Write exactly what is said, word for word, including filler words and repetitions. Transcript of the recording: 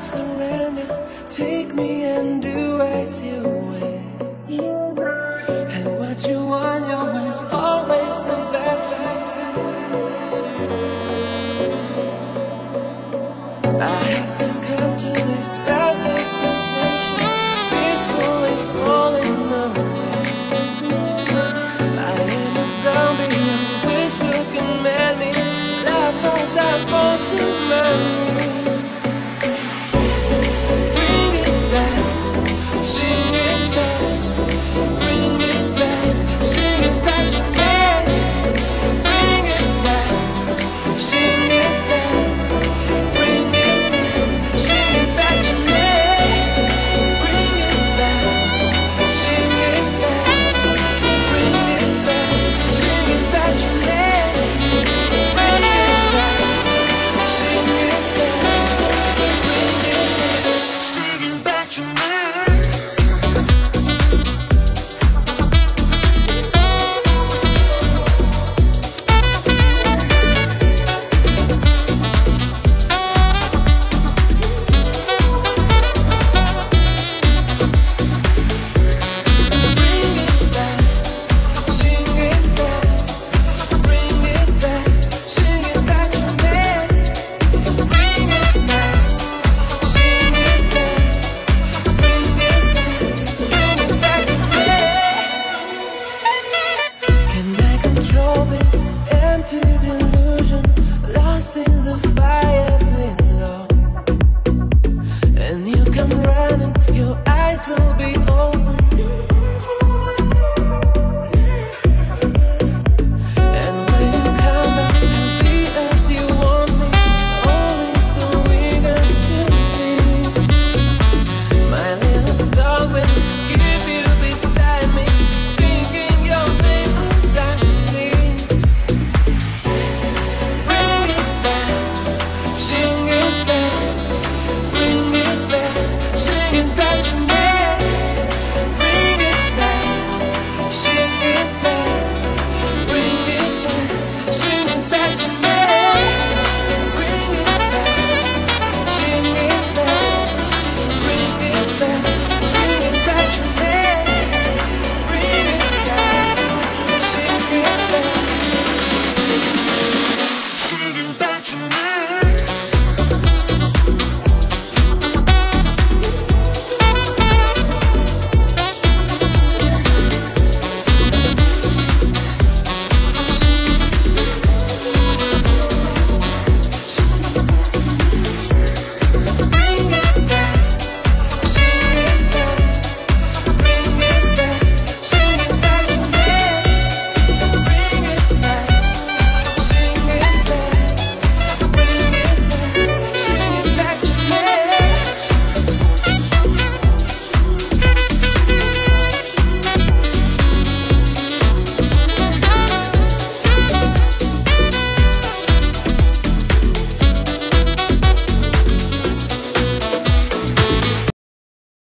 surrender. Take me and do as you wish. And what you want, your is always the best, right? I have succumbed to this passive sensation, peacefully falling away. I am a zombie, I wish you can mend me. Life as I fall to my knees. Bring it back, sing it back. Bring it back, sing it back to me. Bring it back, sing it back. Bring it back, sing it back to me. Bring it back, sing it back. Bring it back, sing it back to me. Bring it back, sing it back. Bring it back, sing it back to me. Delusion, lost in the fire below. And you come running, your eyes will be